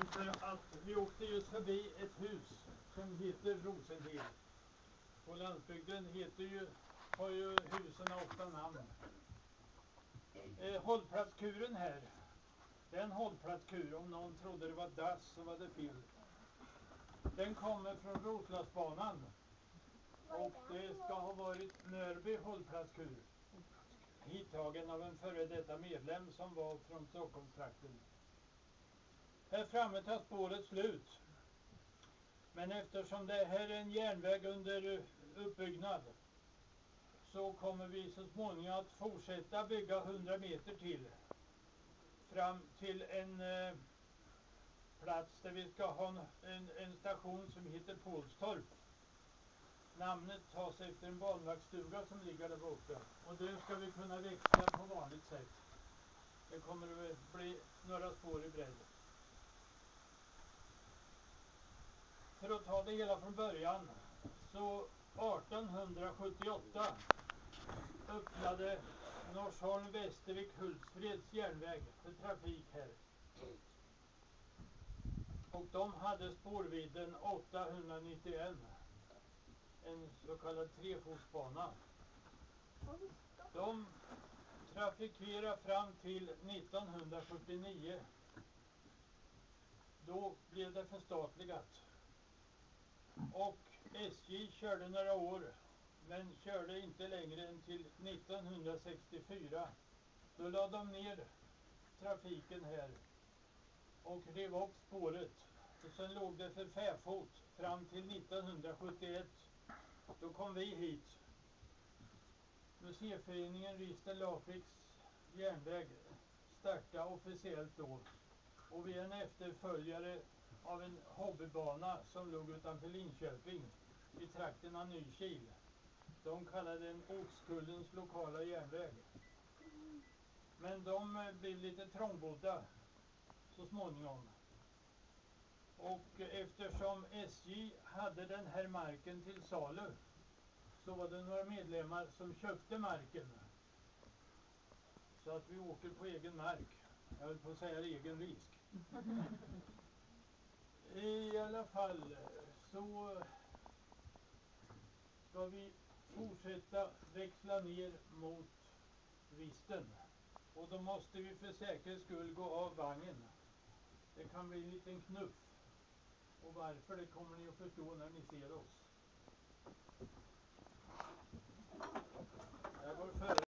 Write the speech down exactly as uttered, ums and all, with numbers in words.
För att vi åkte just förbi ett hus som heter Rosenhed. På landsbygden heter ju, har ju husen ofta namn. Eh, hållplatskuren här, den hållplatskur, om någon trodde det var dass så var det fel. Den kommer från Roslagsbanan och det ska ha varit Mörby hållplatskur, hittagen av en före detta medlem som var från Stockholmstrakten. Här framme tar spåret slut, men eftersom det här är en järnväg under uppbyggnad så kommer vi så småningom att fortsätta bygga hundra meter till fram till en eh, plats där vi ska ha en, en station som heter Pålstorp. Namnet tas efter en banvaktsstuga som ligger där borta, och där ska vi kunna växla på vanligt sätt. Det kommer att bli några spår i bredd. För att ta det hela från början, så artonhundrasjuttioåtta öppnade Norsholm Västervik Hultsfreds järnväg för trafik här. Och de hade spårvidden åttahundranittioen, en så kallad trefotsbana. De trafikerade fram till nittonhundrafyrtionio. Då blev det förstatligat. Och S J körde några år, men körde inte längre än till nittonhundrasextiofyra. Då lade de ner trafiken här och rev upp spåret. Och sen låg det för fäfot fram till nittonhundrasjuttioett. Då kom vi hit. Museiföreningen Rister-Lafiks järnväg startade officiellt då. Och vi är en efterföljare av en hobbybana som låg utanför Linköping i trakten av Nykil. De kallade den Oxkullens lokala järnväg. Men de blev lite trångbodda så småningom. Och eftersom S J hade den här marken till salu så var det några medlemmar som köpte marken. Så att vi åker på egen mark. Jag vill på säga egen risk. I alla fall så ska vi fortsätta växla ner mot Visten. Och då måste vi för säkerhets skull gå av vagnen. Det kan bli en liten knuff. Och varför, det kommer ni att förstå när ni ser oss. Jag går före.